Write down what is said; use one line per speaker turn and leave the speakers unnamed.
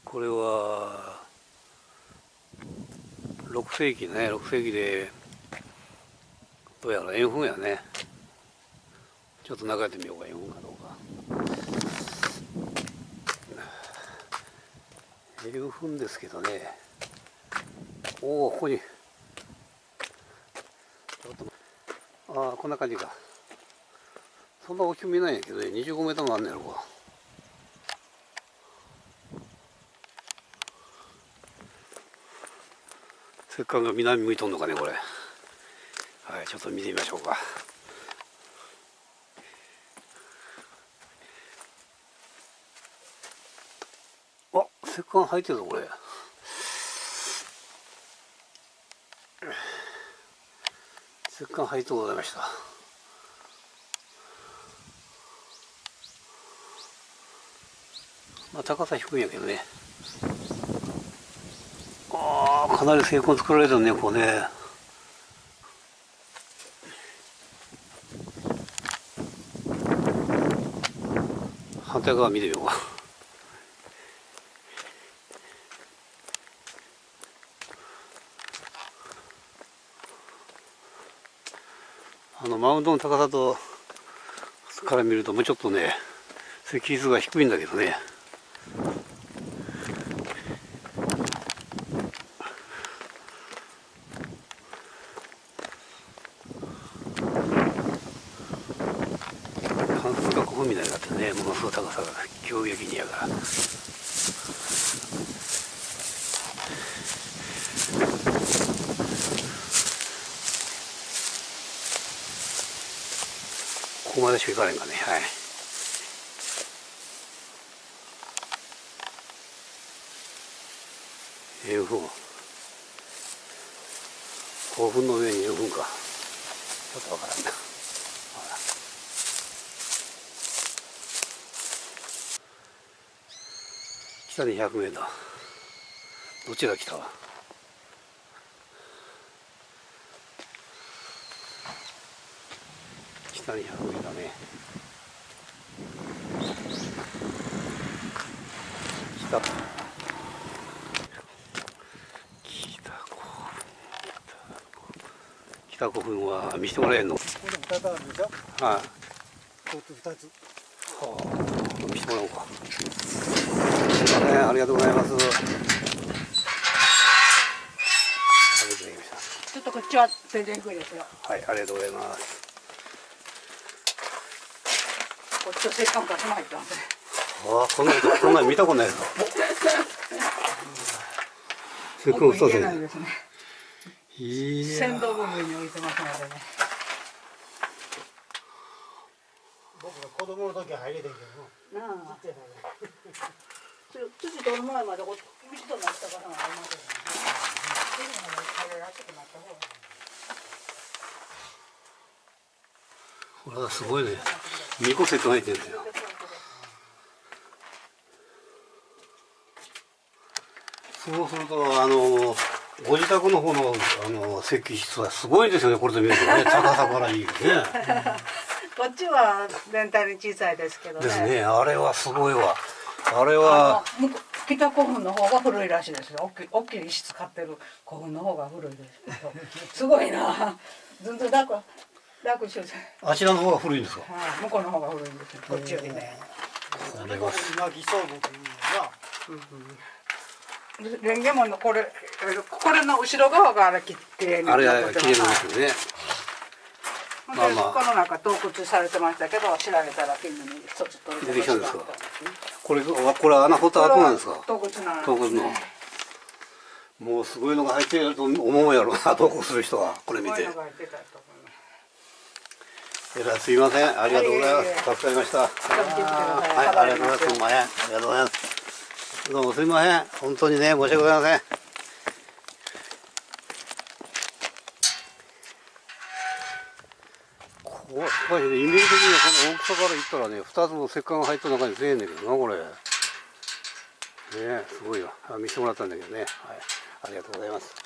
これは6世紀ね、6世紀でどうやら円墳やね。ちょっと中やってみようか、円墳かどうか。円墳ですけどね。おお、ここにちょっと、ああ、こんな感じか。そんな大きく見えないんやけどね、25メートルもあんねやろか。石棺が南向いとんのかね、これ。はい、ちょっと見てみましょうか。あ、石棺入ってるぞ、これ。石棺入ってございました。まあ、高さ低いんやけどね。ああ、かなり精魂作られてるね、こうね。反対側見てみようか。マウンドの高さとから見るともうちょっとね、石碑数が低いんだけどね。関数が古墳みたいになってね、ものすごい高さが急激にやから。ここまでしか行かないんかね。はい。円墳。古墳の上に円墳か。ちょっとわからんな。北に100メーター。どっちが北は。北に100メーターね。北古墳は見せてもらえんの。
ここで2つあるでしょ。
はい。
こっち2つ。
はあ、見せてもらおうか。すいません、ありがとうございます。
ちょっとこっちは全然低いですよ。
はい、ありがとうございます。
こっちは石棺が入ってますね。
ああ、こんな見たことないですか。石棺2つ
ないですね。先導部分に置いてますのでね。
僕が子供の時は入れてんけどな。
なあ。土取る前まで道となったからがありますよね。入れらしくなった方が。
これはすごいね。2個石棺入ってるんだよ。そうするとご自宅の方の石器室はすごいですよね。これで見るとね、高さからいいよね。
こっちは全体に小さいですけどね。
ですね。あれはすごいわ。あれは
北古墳の方が古いらしいですよ。大きい石使ってる古墳の方が古いです。すごいな。ずんと楽しい。
あちらの方が古いんですか。
向こうの方が古いんですよ。こっちよりね。
これが今偽装部というのが。
レンゲ門のこれの後ろ側がきれいになってます。
あれはきれいなんですよね。
まあまあ、この中洞窟されてましたけど、調べたら金のに一つ取り
出てきたんですか。これ穴掘った後なんですか。
洞窟なんですね。
洞窟の。もうすごいのが入ってると思うやろな、洞窟する人はこれ見て。えらいすいません、ありがとうございます。助かりました。はい、ありがとうございます。すみません、ありがとうございます。どうもすみません、本当にね、申し訳ございません。やっぱりね、イメージ的にはこの大きさから言ったらね、2つの石棺が入った中にせえんねんけどな、これ。ねえ、すごいわ。見せてもらったんだけどね。はい、ありがとうございます。